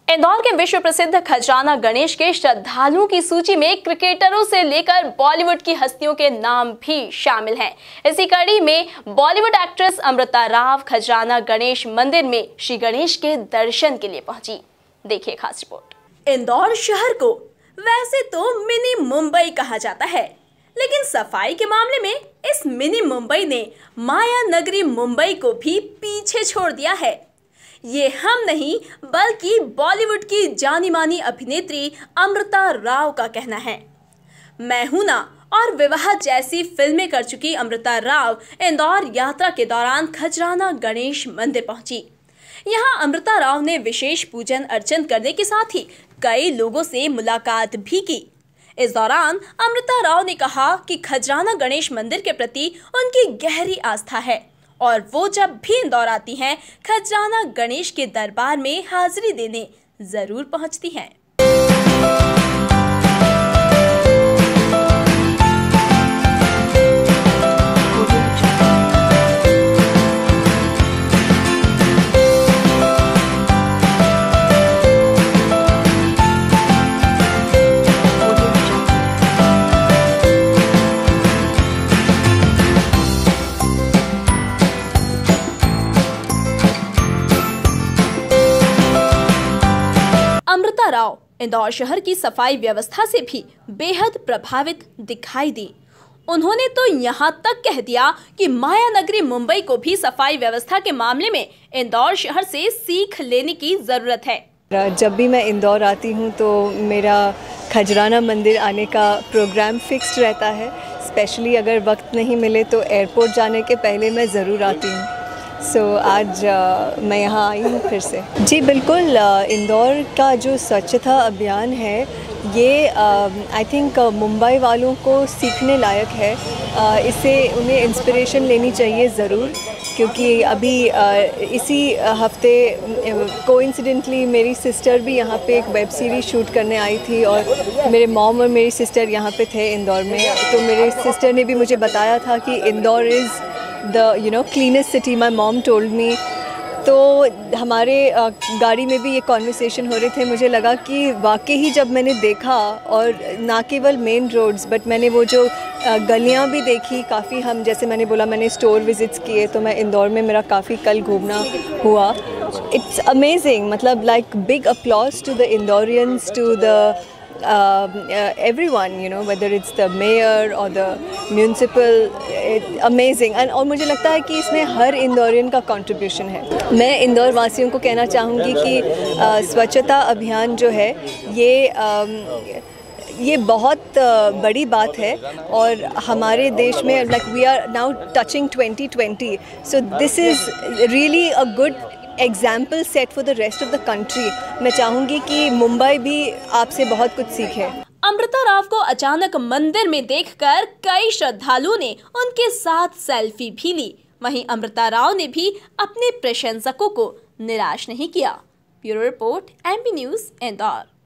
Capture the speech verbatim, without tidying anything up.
इंदौर के विश्व प्रसिद्ध खजराना गणेश के श्रद्धालुओं की सूची में क्रिकेटरों से लेकर बॉलीवुड की हस्तियों के नाम भी शामिल हैं। इसी कड़ी में बॉलीवुड एक्ट्रेस अमृता राव खजराना गणेश मंदिर में श्री गणेश के दर्शन के लिए पहुंची। देखिए खास रिपोर्ट। इंदौर शहर को वैसे तो मिनी मुंबई कहा जाता है, लेकिन सफाई के मामले में इस मिनी मुंबई ने माया नगरी मुंबई को भी पीछे छोड़ दिया है। ये हम नहीं बल्कि बॉलीवुड की जानी मानी अभिनेत्री अमृता राव का कहना है। मैं हूं ना और विवाह जैसी फिल्में कर चुकी अमृता राव इंदौर यात्रा के दौरान खजराना गणेश मंदिर पहुंची। यहां अमृता राव ने विशेष पूजन अर्चन करने के साथ ही कई लोगों से मुलाकात भी की। इस दौरान अमृता राव ने कहा कि खजराना गणेश मंदिर के प्रति उनकी गहरी आस्था है और वो जब भी इंदौर आती हैं, खजराना गणेश के दरबार में हाजिरी देने जरूर पहुंचती हैं। अमृता राव इंदौर शहर की सफाई व्यवस्था से भी बेहद प्रभावित दिखाई दी। उन्होंने तो यहाँ तक कह दिया कि माया नगरी मुंबई को भी सफाई व्यवस्था के मामले में इंदौर शहर से सीख लेने की जरूरत है। जब भी मैं इंदौर आती हूँ तो मेरा खजराना मंदिर आने का प्रोग्राम फिक्स्ड रहता है। स्पेशली अगर वक्त नहीं मिले तो एयरपोर्ट जाने के पहले मैं ज़रूर आती हूँ। सो so, आज uh, मैं यहाँ आई हूँ फिर से। जी बिल्कुल, uh, इंदौर का जो स्वच्छता अभियान है ये आई थिंक मुंबई वालों को सीखने लायक है। uh, इससे उन्हें इंस्पिरेशन लेनी चाहिए ज़रूर, क्योंकि अभी uh, इसी हफ्ते कोइंसिडेंटली uh, मेरी सिस्टर भी यहाँ पे एक वेब सीरीज़ शूट करने आई थी और मेरे मॉम और मेरी सिस्टर यहाँ पे थे इंदौर में। तो मेरे सिस्टर ने भी मुझे बताया था कि Indore is the you know cleanest city, my mom told me। तो हमारे गाड़ी में भी ये कॉन्वर्सेशन हो रहे थे। मुझे लगा कि वाकई ही जब मैंने देखा, और ना केवल मेन रोड्स बट मैंने वो जो गलियां भी देखी काफ़ी, हम जैसे मैंने बोला मैंने स्टोर विजिट्स किए, तो मैं इंदौर में मेरा काफ़ी कल घूमना हुआ। इट्स अमेजिंग, मतलब like big applause to the Indoreans, to the Uh, uh, everyone, you know, whether it's the mayor or the municipal, it, amazing। and और मुझे लगता है कि इसमें हर इंदौरियन का कंट्रीब्यूशन है। मैं इंदौर वासियों को कहना चाहूँगी कि uh, स्वच्छता अभियान जो है ये um, ये बहुत बड़ी बात है और हमारे देश में like we are now touching twenty twenty, so this is really a good example set for the rest of the country. मैं चाहूँगी कि मुंबई भी आपसे बहुत कुछ सीखे। अमृता राव को अचानक मंदिर में देखकर कई श्रद्धालुओं ने उनके साथ सेल्फी भी ली। वहीं अमृता राव ने भी अपने प्रशंसकों को निराश नहीं किया। Bureau report, M P news, Indore.